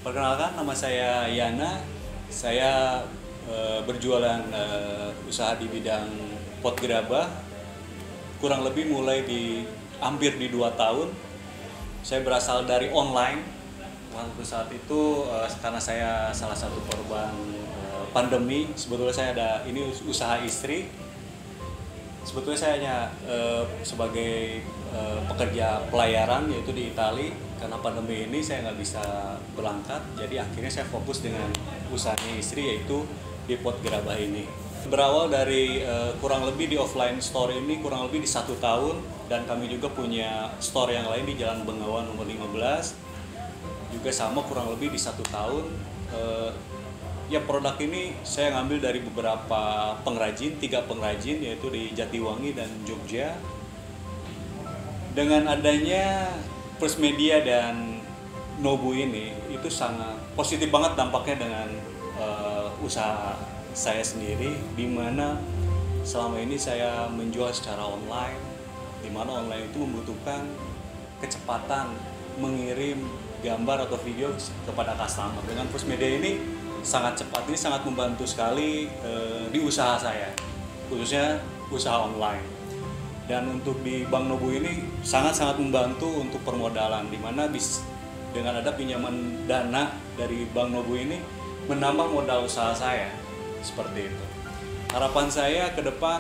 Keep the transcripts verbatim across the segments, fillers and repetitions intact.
Perkenalkan, nama saya Yana. Saya e, berjualan e, usaha di bidang pot gerabah. Kurang lebih mulai di hampir di dua tahun. Saya berasal dari online. Waktu saat itu e, karena saya salah satu korban e, pandemi. Sebetulnya saya ada ini usaha istri. Sebetulnya saya hanya e, sebagai e, pekerja pelayaran yaitu di Itali. Karena pandemi ini saya nggak bisa berangkat, jadi akhirnya saya fokus dengan usahanya istri yaitu di pot gerabah ini. Berawal dari e, kurang lebih di offline store ini kurang lebih di satu tahun, dan kami juga punya store yang lain di Jalan Bengawan nomor lima belas juga sama kurang lebih di satu tahun. E, ya produk ini saya ngambil dari beberapa pengrajin, tiga pengrajin yaitu di Jatiwangi dan Jogja. Dengan adanya First Media dan Nobu ini itu sangat positif banget dampaknya dengan uh, usaha saya sendiri, di mana selama ini saya menjual secara online, di mana online itu membutuhkan kecepatan mengirim gambar atau video kepada customer. Dengan First Media ini sangat cepat, ini sangat membantu sekali uh, di usaha saya, khususnya usaha online. Dan untuk di Bank Nobu ini sangat-sangat membantu untuk permodalan, di mana bis dengan ada pinjaman dana dari Bank Nobu ini menambah modal usaha saya, seperti itu. Harapan saya ke depan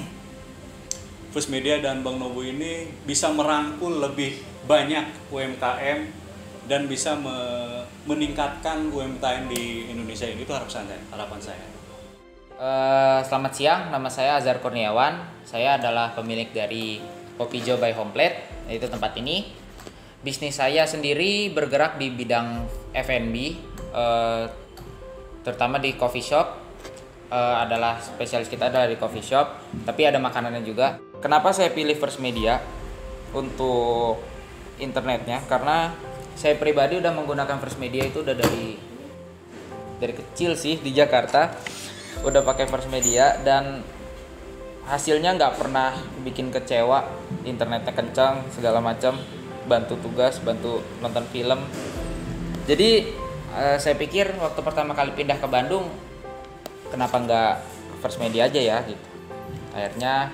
First Media dan Bank Nobu ini bisa merangkul lebih banyak U M K M dan bisa me meningkatkan U M K M di Indonesia ini, itu harapan saya. Harapan saya. Uh, selamat siang, nama saya Azhar Kurniawan. Saya adalah pemilik dari Kopi Jo by Homeplate, yaitu tempat ini. Bisnis saya sendiri bergerak di bidang F and B, uh, terutama di coffee shop. Uh, adalah spesialis kita adalah di coffee shop, tapi ada makanannya juga. Kenapa saya pilih First Media untuk internetnya? Karena saya pribadi udah menggunakan First Media itu udah dari dari kecil sih di Jakarta. Udah pakai First Media dan hasilnya nggak pernah bikin kecewa. Internetnya kencang segala macam, bantu tugas, bantu nonton film. Jadi eh, saya pikir waktu pertama kali pindah ke Bandung, kenapa nggak First Media aja ya gitu. Akhirnya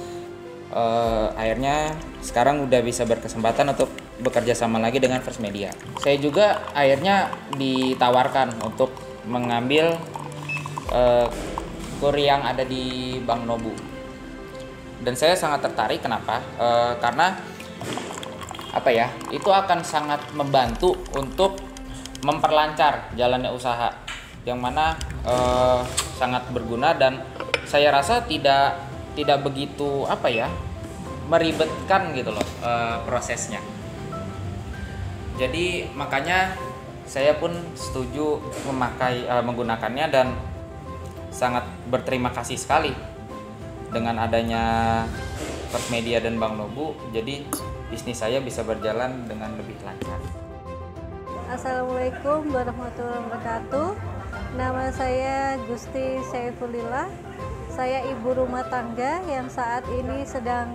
eh, akhirnya sekarang udah bisa berkesempatan untuk bekerja sama lagi dengan First Media. Saya juga akhirnya ditawarkan untuk mengambil Uh, kur yang ada di Bank Nobu, dan saya sangat tertarik. Kenapa? Uh, karena apa ya? Itu akan sangat membantu untuk memperlancar jalannya usaha, yang mana uh, sangat berguna dan saya rasa tidak tidak begitu apa ya meribetkan gitu loh uh, prosesnya. Jadi makanya saya pun setuju memakai uh, menggunakannya dan sangat berterima kasih sekali dengan adanya First Media dan Bank Nobu. Jadi bisnis saya bisa berjalan dengan lebih lancar. Assalamualaikum warahmatullahi wabarakatuh. Nama saya Gusti Saifulillah. Saya ibu rumah tangga yang saat ini sedang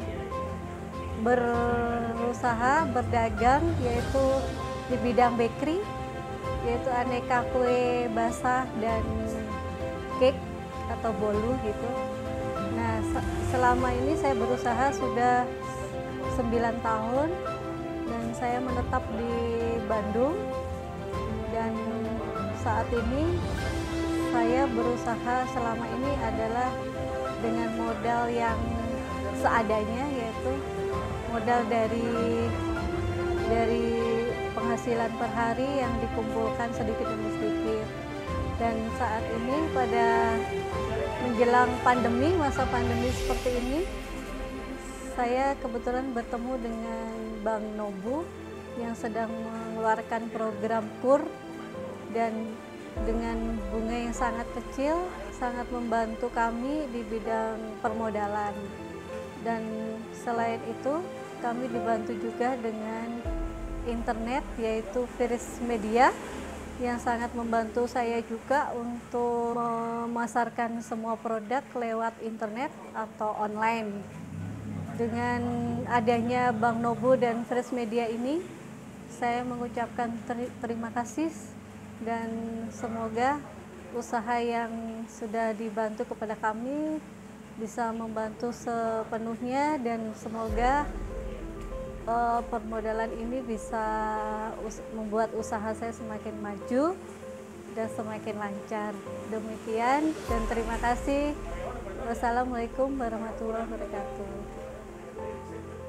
berusaha berdagang, yaitu di bidang bakery, yaitu aneka kue basah dan cake atau bolu gitu. Nah, selama ini saya berusaha sudah sembilan tahun dan saya menetap di Bandung, dan saat ini saya berusaha selama ini adalah dengan modal yang seadanya, yaitu modal dari dari penghasilan per hari yang dikumpulkan sedikit demi sedikit. Dan saat ini pada menjelang pandemi, masa pandemi seperti ini, saya kebetulan bertemu dengan Bank Nobu yang sedang mengeluarkan program kur, dan dengan bunga yang sangat kecil sangat membantu kami di bidang permodalan. Dan selain itu kami dibantu juga dengan internet, yaitu First Media, yang sangat membantu saya juga untuk memasarkan semua produk lewat internet atau online. Dengan adanya Bank Nobu dan First Media ini, saya mengucapkan ter terima kasih dan semoga usaha yang sudah dibantu kepada kami bisa membantu sepenuhnya, dan semoga uh, permodalan ini bisa us- membuat usaha saya semakin maju dan semakin lancar. Demikian dan terima kasih. Wassalamualaikum warahmatullahi wabarakatuh.